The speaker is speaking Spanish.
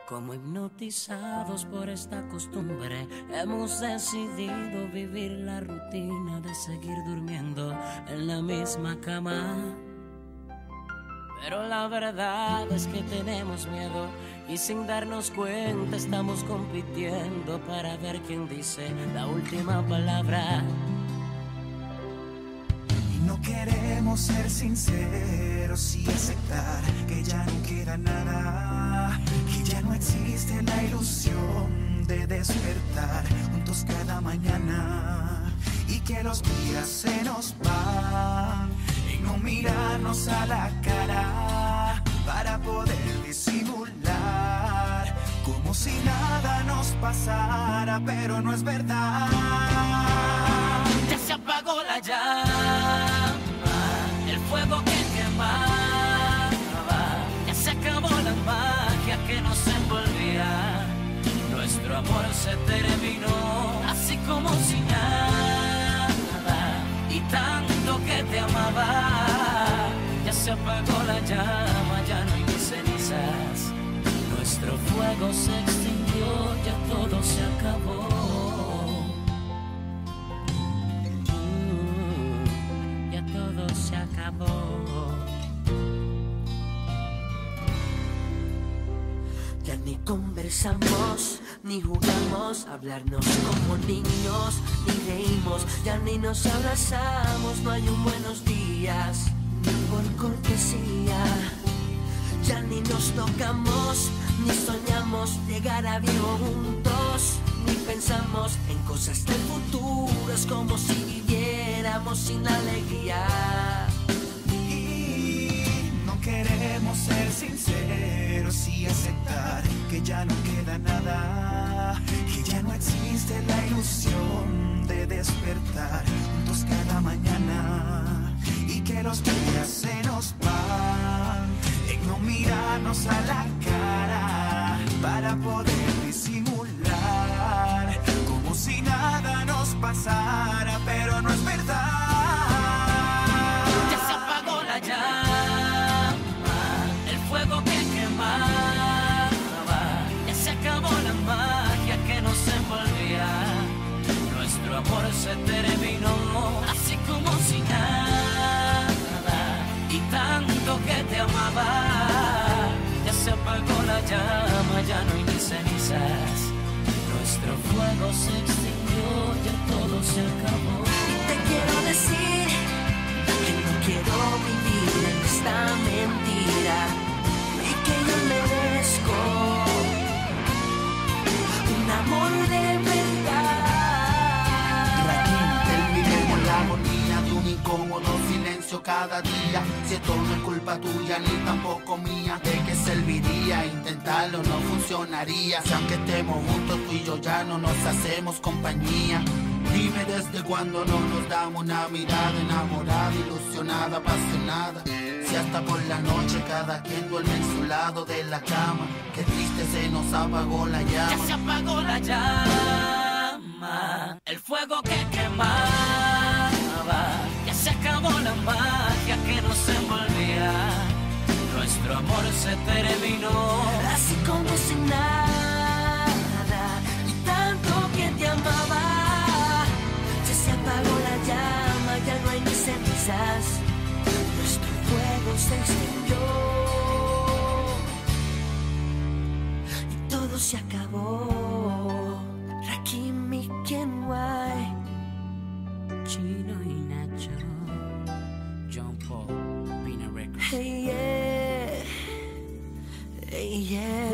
Como hipnotizados por esta costumbre, hemos decidido vivir la rutina de seguir durmiendo en la misma cama. Pero la verdad es que tenemos miedo y sin darnos cuenta estamos compitiendo para ver quién dice la última palabra. No queremos ser sinceros y aceptar que ya no queda nada, que ya no existe la ilusión de despertar juntos cada mañana y que los días se nos van y no mirarnos a la cara para poder disimular como si nada nos pasara, pero no es verdad. Ya se apagó la llama, el fuego que quemaba, ya se acabó la magia que nos envolvía. Nuestro amor se terminó, así como si nada, y tanto que te amaba. Ya se apagó la llama, ya no hay ni cenizas. Nuestro fuego se extinguió, ya todo se acabó. Se acabó. Ya ni conversamos, ni jugamos a hablarnos como niños, ni reímos, ya ni nos abrazamos, no hay un buenos días, ni por cortesía. Ya ni nos tocamos, ni soñamos llegar a viejo juntos, ni pensamos en cosas del futuro, es como si viviéramos sin la alegría. Y no queremos ser sinceros y aceptar que ya no queda nada, que ya no existe la ilusión de despertar juntos cada mañana y que los días se nos van en no mirarnos a la cara para poder disimular como si nada nos pasara, pero no es verdad. Ya se apagó la llama, el fuego que quemaba, ya se acabó la magia que nos envolvía. Nuestro amor se terminó, así como si nada, y tanto que te amaba. Ya se apagó la llama, ya no hay ni cenizas. Nuestro fuego se extinguió, ya todo se acabó. Y te quiero decir que no quiero vivir en esta mentira y que yo merezco un amor de verdad. Rakim, terminemos la agonía de un incómodo silencio cada día. Si esto no es culpa tuya ni tampoco mía, ¿de qué serviría? Intentarlo no funcionaría. Si aunque estemos juntos tú y yo ya no nos hacemos compañía. Dime desde cuándo no nos damos una mirada enamorada, ilusionada, apasionada. Si hasta por la noche cada quien duerme en su lado de la cama. Qué triste se nos apagó la llama. Ya se apagó la llama, el fuego que quemaba, ya se acabó la magia que nos envolvía. Nuestro amor se terminó, así como si nada, y tanto que te amaba. Ya se apagó la llama, ya no hay ni cenizas. Nuestro fuego se extinguió y todo se acabó. Rakim y Kenway, Chino y Nacho, John Paul, Pina Records. hey yeah, hey yeah.